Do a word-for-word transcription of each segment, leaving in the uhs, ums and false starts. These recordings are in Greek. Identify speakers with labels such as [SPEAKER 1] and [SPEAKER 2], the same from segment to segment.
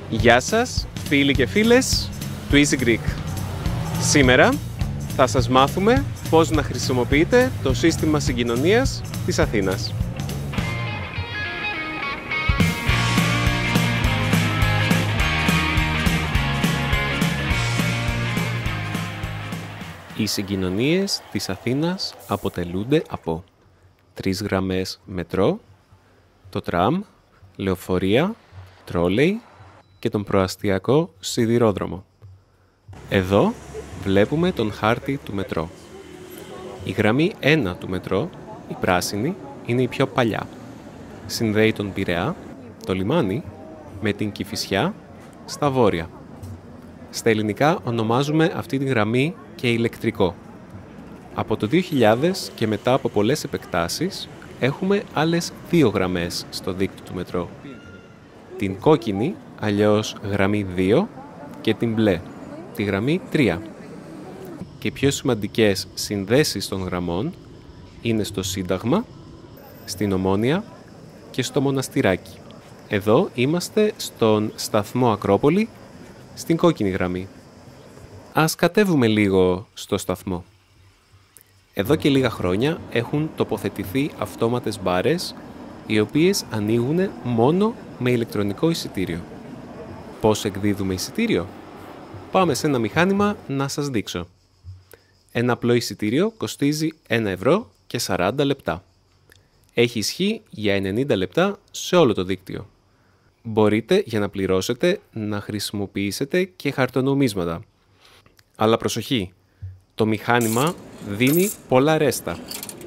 [SPEAKER 1] Γεια σας, φίλοι και φίλες του Easy Greek. Σήμερα θα σας μάθουμε πώς να χρησιμοποιείτε το σύστημα συγκοινωνίας της Αθήνας. Οι συγκοινωνίες της Αθήνας αποτελούνται από τρεις γραμμές μετρό, το τραμ, λεωφορεία, τρόλεϊ και τον προαστιακό σιδηρόδρομο. Εδώ βλέπουμε τον χάρτη του μετρό. Η γραμμή ένα του μετρό, η πράσινη, είναι η πιο παλιά. Συνδέει τον Πειραιά, το λιμάνι, με την Κηφισιά στα βόρεια. Στα ελληνικά ονομάζουμε αυτή τη γραμμή και ηλεκτρικό. Από το δύο χιλιάδες και μετά από πολλές επεκτάσεις έχουμε άλλες δύο γραμμές στο δίκτυο του μετρό. Την κόκκινη, αλλιώς γραμμή δύο, και την μπλε, τη γραμμή τρία. Και οι πιο σημαντικές συνδέσεις των γραμμών είναι στο Σύνταγμα, στην Ομόνια και στο Μοναστηράκι. Εδώ είμαστε στον σταθμό Ακρόπολη, στην κόκκινη γραμμή. Ας κατέβουμε λίγο στο σταθμό. Εδώ και λίγα χρόνια έχουν τοποθετηθεί αυτόματες μπάρες, οι οποίες ανοίγουν μόνο με ηλεκτρονικό εισιτήριο. Πώς εκδίδουμε εισιτήριο? Πάμε σε ένα μηχάνημα να σας δείξω. Ένα απλό εισιτήριο κοστίζει ένα ευρώ και σαράντα λεπτά. Έχει ισχύ για ενενήντα λεπτά σε όλο το δίκτυο. Μπορείτε για να πληρώσετε να χρησιμοποιήσετε και χαρτονομίσματα. Αλλά προσοχή, το μηχάνημα δίνει πολλά ρέστα.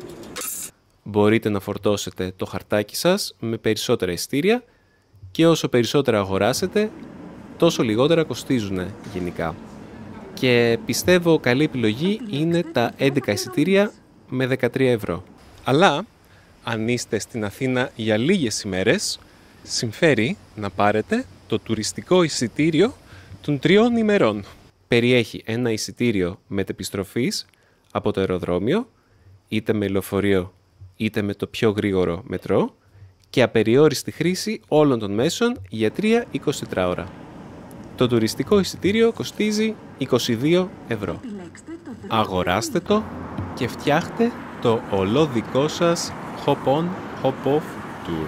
[SPEAKER 1] Μπορείτε να φορτώσετε το χαρτάκι σας με περισσότερα εισιτήρια και όσο περισσότερα αγοράσετε, τόσο λιγότερα κοστίζουν γενικά. Και πιστεύω καλή επιλογή είναι τα έντεκα εισιτήρια με δεκατρία ευρώ. Αλλά, αν είστε στην Αθήνα για λίγες ημέρες, συμφέρει να πάρετε το τουριστικό εισιτήριο των τριών ημερών. Περιέχει ένα εισιτήριο μετεπιστροφής από το αεροδρόμιο, είτε με λεωφορείο είτε με το πιο γρήγορο μετρό, και απεριόριστη χρήση όλων των μέσων για τρία εικοσιτετράωρα. Το τουριστικό εισιτήριο κοστίζει είκοσι δύο ευρώ. Αγοράστε το και φτιάχτε το ολόδικό σας hop-on, hop-off tour.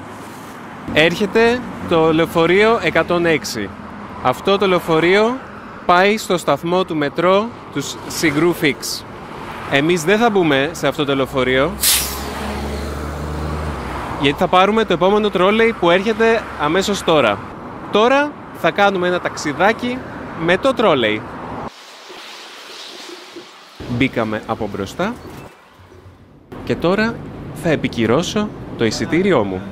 [SPEAKER 1] Έρχεται το λεωφορείο εκατόν έξι. Αυτό το λεωφορείο πάει στο σταθμό του μετρό του Συγκρού Fix. Εμείς δεν θα μπούμε σε αυτό το λεωφορείο, γιατί θα πάρουμε το επόμενο τρόλεϊ που έρχεται αμέσως τώρα. Τώρα θα κάνουμε ένα ταξιδάκι με το τρόλεϊ. Μπήκαμε από μπροστά και τώρα θα επικυρώσω το εισιτήριό μου.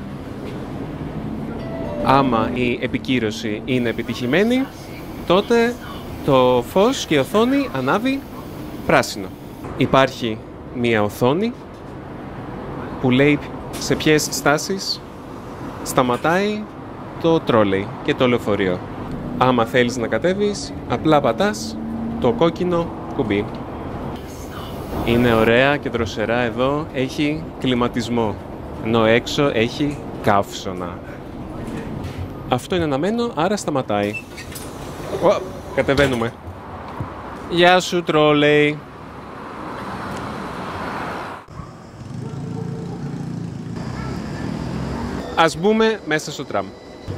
[SPEAKER 1] Άμα η επικύρωση είναι επιτυχημένη, τότε το φως και η οθόνη ανάβει πράσινο. Υπάρχει μία οθόνη που λέει σε ποιες στάσεις σταματάει το τρόλεϊ και το λεωφορείο. Άμα θέλεις να κατέβεις, απλά πατάς το κόκκινο κουμπί. Είναι ωραία και δροσερά εδώ, έχει κλιματισμό, ενώ έξω έχει καύσωνα. Αυτό είναι αναμένο, άρα σταματάει. Ω, κατεβαίνουμε. Γεια σου τρόλεϊ. Ας μπούμε μέσα στο τραμ.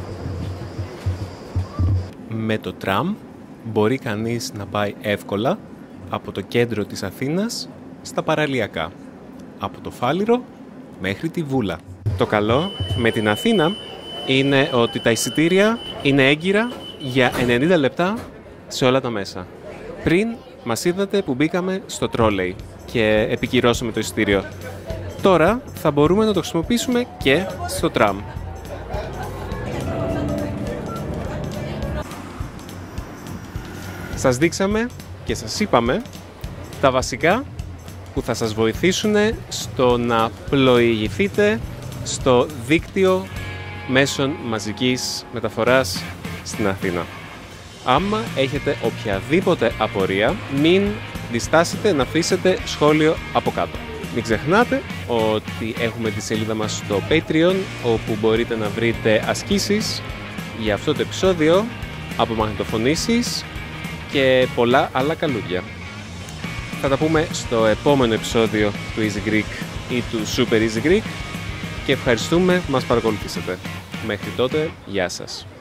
[SPEAKER 1] Με το τραμ μπορεί κανείς να πάει εύκολα από το κέντρο της Αθήνας στα παραλιακά, από το Φάληρο μέχρι τη Βούλα. Το καλό με την Αθήνα είναι ότι τα εισιτήρια είναι έγκυρα για ενενήντα λεπτά σε όλα τα μέσα. Πριν μας είδατε που μπήκαμε στο τρόλεϊ και επικυρώσαμε το εισιτήριο. Τώρα θα μπορούμε να το χρησιμοποιήσουμε και στο τραμ. Σας δείξαμε και σας είπαμε τα βασικά που θα σας βοηθήσουν στο να πλοηγηθείτε στο δίκτυο μέσων μαζικής μεταφοράς στην Αθήνα. Άμα έχετε οποιαδήποτε απορία, μην διστάσετε να αφήσετε σχόλιο από κάτω. Μην ξεχνάτε ότι έχουμε τη σελίδα μας στο Patreon, όπου μπορείτε να βρείτε ασκήσεις για αυτό το επεισόδιο, απομαγνητοφωνήσεις και πολλά άλλα καλούδια. Θα τα πούμε στο επόμενο επεισόδιο του Easy Greek ή του Super Easy Greek και ευχαριστούμε που μας παρακολουθήσατε. Μέχρι τότε, γεια σας.